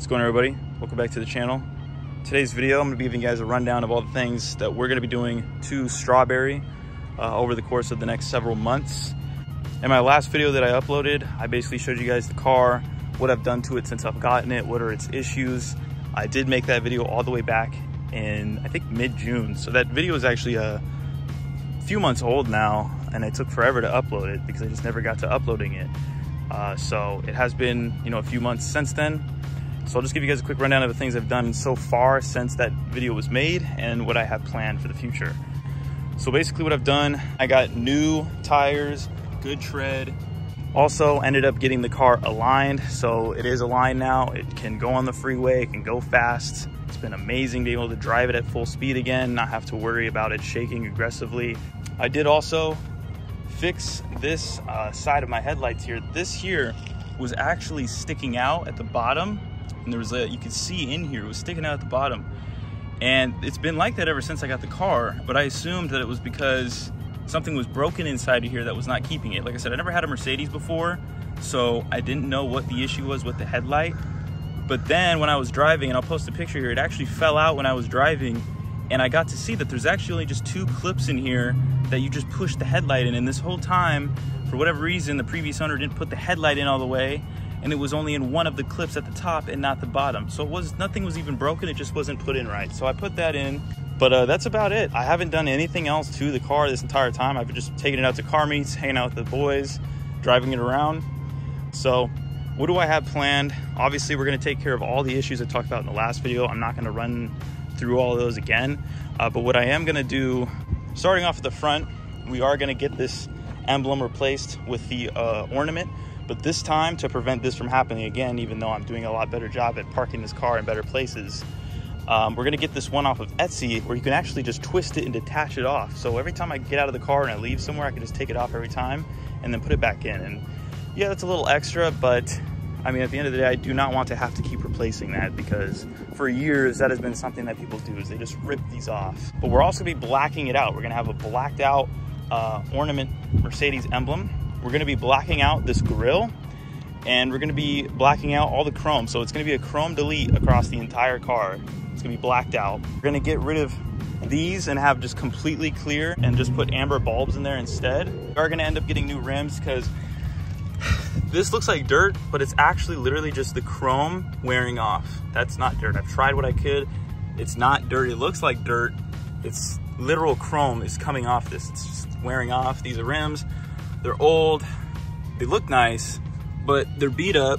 What's going on, everybody? Welcome back to the channel. Today's video, I'm going to be giving you guys a rundown of all the things that we're going to be doing to Strawberry over the course of the next several months. In my last video that I uploaded, I basically showed you guys the car, what I've done to it since I've gotten it, what are its issues. I did make that video all the way back in, I think, mid-June. So that video is actually a few months old now, and it took forever to upload it because I just never got to uploading it. So it has been, a few months since then. So I'll just give you guys a quick rundown of the things I've done so far since that video was made and what I have planned for the future. So basically what I've done, I got new tires, good tread. Also ended up getting the car aligned. So it is aligned now. It can go on the freeway, it can go fast. It's been amazing being able to drive it at full speed again, not have to worry about it shaking aggressively. I did also fix this side of my headlights here. This here was actually sticking out at the bottom. And there was you could see in here, it was sticking out at the bottom. And it's been like that ever since I got the car, but I assumed that it was because something was broken inside of here that was not keeping it. Like I said, I never had a Mercedes before, so I didn't know what the issue was with the headlight. But then when I was driving, and I'll post a picture here, it actually fell out when I was driving, and I got to see that there's actually only just two clips in here that you just push the headlight in. And this whole time, for whatever reason, the previous owner didn't put the headlight in all the way, and it was only in one of the clips at the top and not the bottom. So nothing was even broken, it just wasn't put in right. So I put that in, but that's about it. I haven't done anything else to the car this entire time. I've just taken it out to car meets, hanging out with the boys, driving it around. So what do I have planned? Obviously, we're gonna take care of all the issues I talked about in the last video. I'm not gonna run through all of those again. But what I am gonna do, starting off at the front, we are gonna get this emblem replaced with the ornament. But this time, to prevent this from happening again, even though I'm doing a lot better job at parking this car in better places, we're gonna get this one off of Etsy where you can actually just twist it and detach it off. So every time I get out of the car and I leave somewhere, I can just take it off every time and then put it back in. And yeah, that's a little extra, but I mean, at the end of the day, I do not want to have to keep replacing that because for years, that has been something that people do, is they just rip these off. But we're also gonna be blacking it out. We're gonna have a blacked out ornament Mercedes emblem. We're gonna be blacking out this grille, and we're gonna be blacking out all the chrome. So it's gonna be a chrome delete across the entire car. It's gonna be blacked out. We're gonna get rid of these and have just completely clear and just put amber bulbs in there instead. We are gonna end up getting new rims because this looks like dirt, but it's actually literally just the chrome wearing off. That's not dirt. I've tried what I could. It's not dirt. It looks like dirt. It's literal chrome is coming off this. It's just wearing off. These are rims. They're old, they look nice, but they're beat up.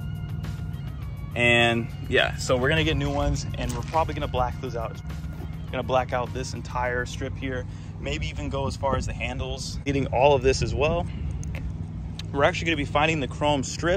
And yeah, so we're gonna get new ones, and we're probably gonna black those out. Gonna black out this entire strip here, maybe even go as far as the handles, getting all of this as well. We're actually gonna be finding the chrome strip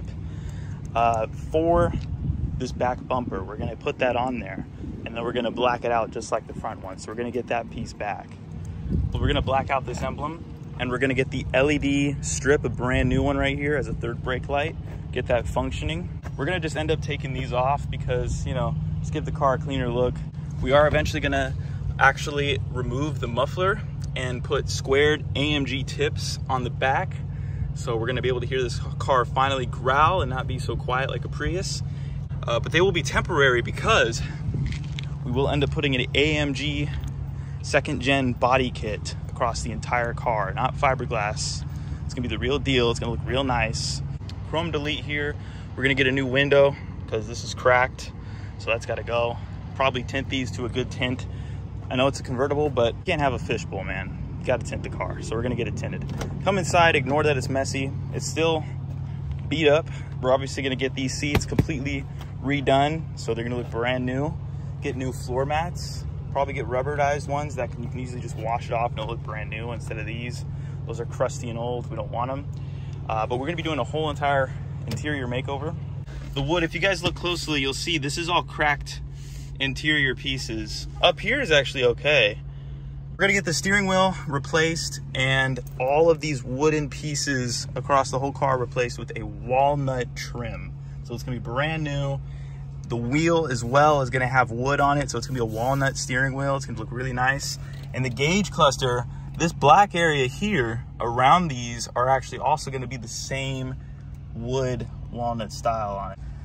for this back bumper. We're gonna put that on there, and then we're gonna black it out just like the front one. So we're gonna get that piece back. But we're gonna black out this emblem, and we're gonna get the LED strip, a brand new one right here as a third brake light, get that functioning. We're gonna just end up taking these off because, just give the car a cleaner look. We are eventually gonna actually remove the muffler and put squared AMG tips on the back. So we're gonna be able to hear this car finally growl and not be so quiet like a Prius. But they will be temporary because we will end up putting an AMG second gen body kit across the entire car, not fiberglass. It's gonna be the real deal. It's gonna look real nice. Chrome delete here. We're gonna get a new window because this is cracked, so that's gotta go. Probably tint these to a good tint. I know it's a convertible, but you can't have a fishbowl, man. You gotta tint the car, so we're gonna get it tinted. Come inside, ignore that it's messy. It's still beat up. We're obviously gonna get these seats completely redone, so they're gonna look brand new. Get new floor mats. Probably get rubberized ones that you can easily just wash it off and it'll look brand new instead of these. Those are crusty and old, we don't want them. But we're gonna be doing a whole entire interior makeover. The wood, if you guys look closely, you'll see this is all cracked interior pieces. Up here is actually okay. We're gonna get the steering wheel replaced and all of these wooden pieces across the whole car replaced with a walnut trim. So it's gonna be brand new. The wheel as well is gonna have wood on it, so it's gonna be a walnut steering wheel. It's gonna look really nice. And the gauge cluster, this black area here around these are actually also gonna be the same wood walnut style on it.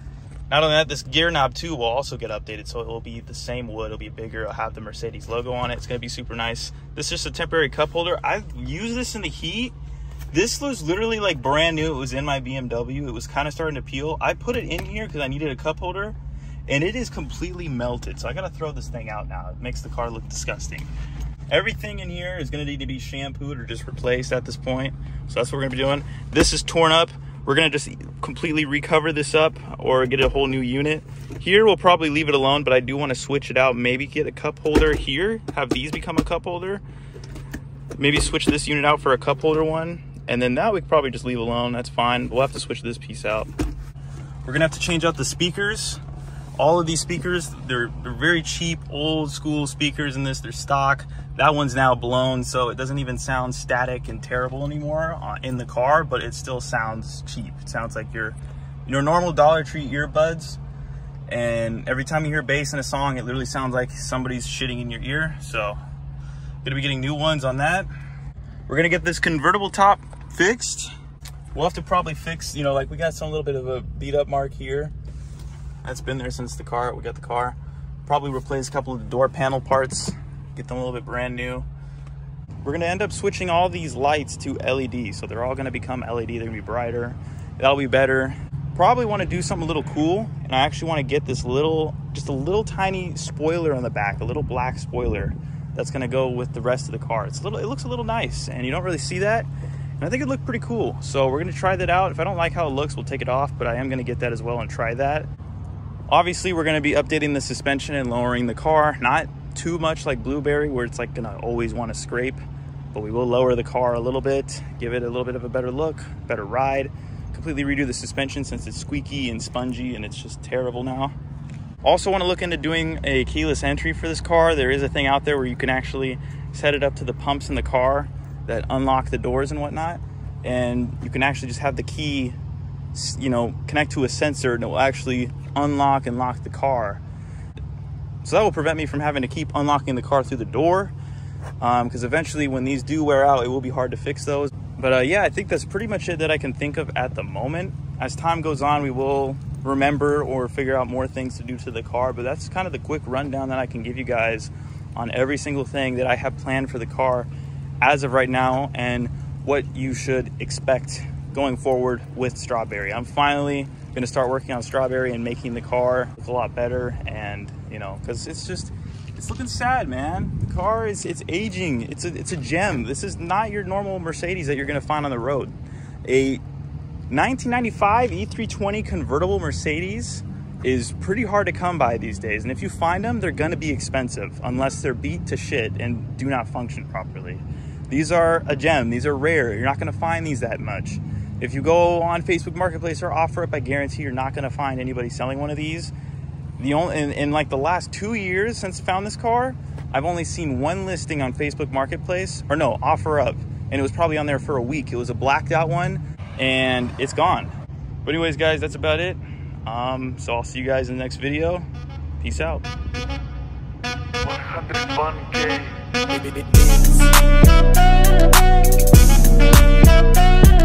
Not only that, this gear knob too will also get updated, so it will be the same wood. It'll be bigger. It'll have the Mercedes logo on it. It's going to be super nice. This is just a temporary cup holder. I've used this in the heat. This was literally like brand new. It was in my BMW. It was kind of starting to peel. I put it in here because I needed a cup holder, and it is completely melted. So I got to throw this thing out now. It makes the car look disgusting. Everything in here is going to need to be shampooed or just replaced at this point. So that's what we're going to be doing. This is torn up. We're going to just completely recover this up or get a whole new unit. Here, we'll probably leave it alone, but I do want to switch it out. Maybe get a cup holder here, have these become a cup holder. Maybe switch this unit out for a cup holder one. And then that we could probably just leave alone. That's fine. We'll have to switch this piece out. We're going to have to change out the speakers. All of these speakers, they're very cheap, old school speakers in this. They're stock. That one's now blown, so it doesn't even sound static and terrible anymore in the car, but it still sounds cheap. It sounds like your normal Dollar Tree earbuds, and every time you hear bass in a song, it literally sounds like somebody's shitting in your ear. So gonna be getting new ones on that. We're gonna get this convertible top fixed. We'll have to probably fix, like we got some little bit of a beat up mark here. That's been there since we got the car. Probably replace a couple of the door panel parts, get them a little bit brand new. We're gonna end up switching all these lights to LED. So they're all gonna become LED, they're gonna be brighter. That'll be better. Probably wanna do something a little cool. And I actually wanna get this just a little tiny spoiler on the back, a little black spoiler that's gonna go with the rest of the car. It looks a little nice, and you don't really see that. And I think it looked pretty cool. So we're gonna try that out. If I don't like how it looks, we'll take it off, but I am gonna get that as well and try that. Obviously, we're gonna be updating the suspension and lowering the car. Not too much like Blueberry, where it's like gonna always wanna scrape, but we will lower the car a little bit, give it a little bit of a better look, better ride, completely redo the suspension since it's squeaky and spongy and it's just terrible now. Also wanna look into doing a keyless entry for this car. There is a thing out there where you can actually set it up to the pumps in the car that unlock the doors and whatnot. And you can actually just have the key, connect to a sensor, and it will actually unlock and lock the car. So that will prevent me from having to keep unlocking the car through the door, because eventually when these do wear out, it will be hard to fix those. But yeah, I think that's pretty much it that I can think of at the moment. As time goes on, we will remember or figure out more things to do to the car, but that's kind of the quick rundown that I can give you guys on every single thing that I have planned for the car as of right now, and what you should expect going forward with Strawberry. I'm finally gonna start working on Strawberry and making the car look a lot better, and because it's looking sad, man. The car it's aging. It's a gem. This is not your normal Mercedes that you're gonna find on the road. A 1995 E320 convertible Mercedes is pretty hard to come by these days, and if you find them, they're gonna be expensive unless they're beat to shit and do not function properly. These are a gem. These are rare. You're not gonna find these that much. If you go on Facebook Marketplace or OfferUp, I guarantee you're not gonna find anybody selling one of these. In like the last 2 years since I found this car, I've only seen one listing on Facebook Marketplace, or no, OfferUp, and it was probably on there for a week. It was a blacked out one, and it's gone. But anyways, guys, that's about it. So I'll see you guys in the next video. Peace out. 101K.